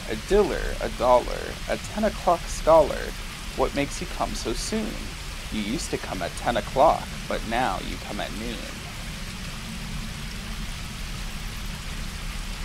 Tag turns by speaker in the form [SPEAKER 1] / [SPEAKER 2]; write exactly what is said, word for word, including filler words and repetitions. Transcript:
[SPEAKER 1] a diller, a dollar, a ten o'clock scholar. What makes you come so soon? You used to come at ten o'clock, but now you come at noon.